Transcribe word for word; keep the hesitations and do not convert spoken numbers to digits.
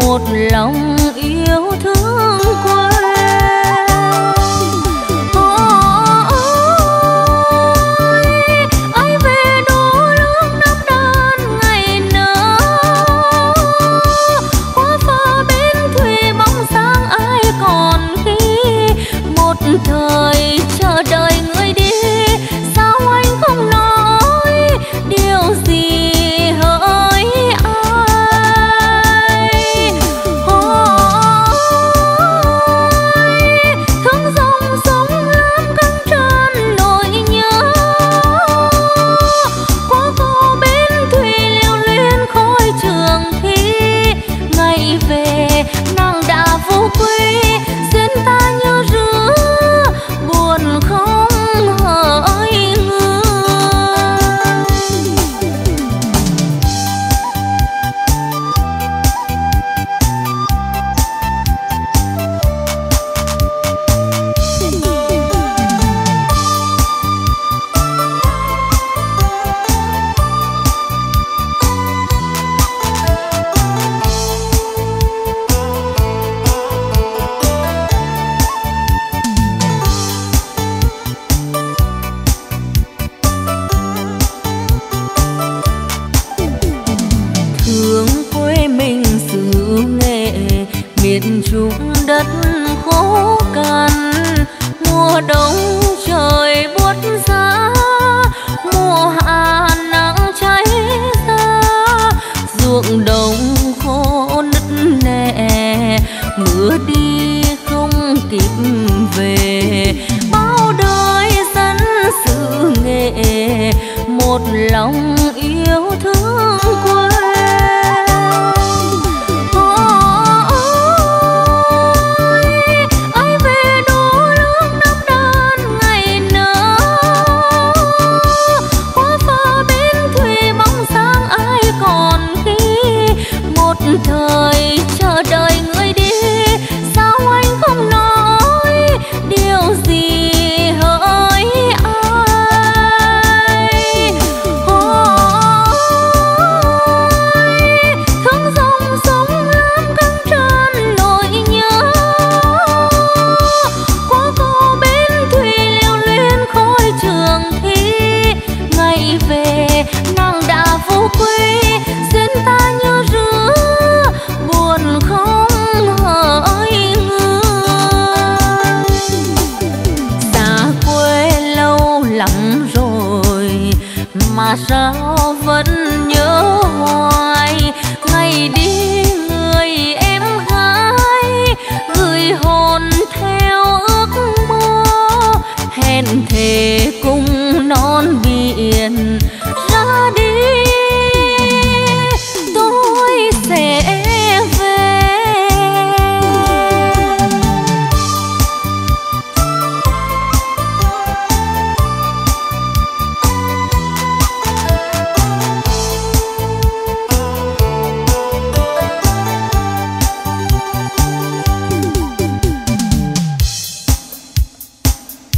một lòng yêu thương quê. Thời chờ đợi người đi, sao anh không nói điều gì hỡi ai? Ôi, thương dòng sông Lam căng tràn nỗi nhớ, qua cầu bến thủy lưu luyến khói trường thi. Ngày về nàng đã vô quy, duyên ta như rứa buồn không hỡi người. Miền Trung đất khô cằn, mùa đông trời buốt giá, mùa hạ nắng cháy ra, ruộng đồng khô nứt nẻ, mưa đi không kịp về. Bao đời dân sự nghệ, một lòng yêu thương quê. Thời chờ đợi người đi, sao anh không nói điều gì hỡi ai? Ôi, thương dòng sông Lam căng tràn nỗi nhớ, qua cầu bến thủy lưu luyến khói trường thi. Ngày về nàng đã vô quy, duyên ta như rứa buồn không hỡi người. Xa quê lâu lắm rồi mà sao vẫn nhớ hoài. Ngày đi người em gái gửi hồn theo ước mơ, hẹn thề